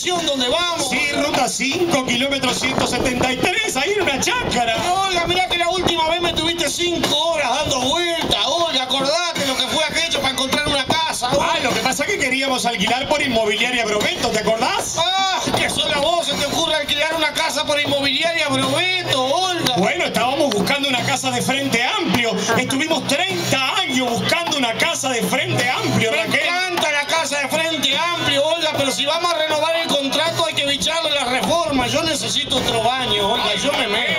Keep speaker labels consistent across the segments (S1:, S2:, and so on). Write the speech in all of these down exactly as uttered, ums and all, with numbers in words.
S1: dirección donde vamos.
S2: Sí, ruta cinco, kilómetro ciento setenta y tres, ahí en una chácara.
S1: Pero, Olga, mirá que la última vez me tuviste cinco horas dando vueltas. Olga, acordate lo que fue aquello para encontrar una casa. Olga.
S2: Ah, lo que pasa es que queríamos alquilar por Inmobiliaria Brovetto, ¿te acordás?
S1: Ah, que solo a vos se te ocurre alquilar una casa por Inmobiliaria Brovetto, Olga.
S2: Bueno, estábamos buscando una casa de frente amplio. Estuvimos treinta años buscando una casa de frente amplio,
S1: Me
S2: Raquel.
S1: encanta la casa de frente amplio, Olga, pero si vamos a renovar el contrato hay que echarle la reforma. Yo necesito otro baño, Olga, yo me meo.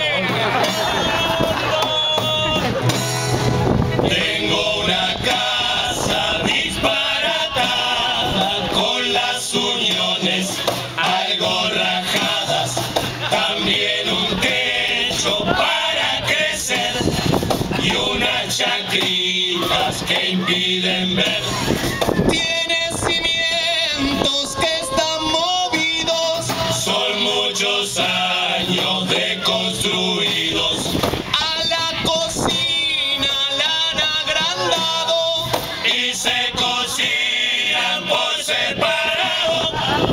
S3: Tengo una casa disparatada con las uniones algo rajadas, también un techo para crecer y unas chacritas que impiden ver.
S4: Tiene cimientos que están movidos,
S3: Son muchos años de construidos
S4: a la cocina la han agrandado.
S3: y se cocinan por separado.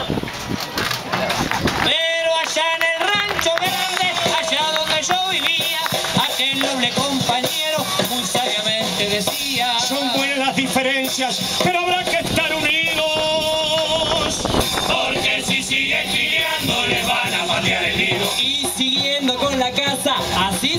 S5: Pero allá en el rancho grande, allá donde yo vivía, aquel noble compañero muy sabiamente decía:
S2: Son buenas las diferencias, pero habrá que estar unidos.
S3: Porque si siguen criando les van a patear el nido.
S5: Y siguiendo con la casa, así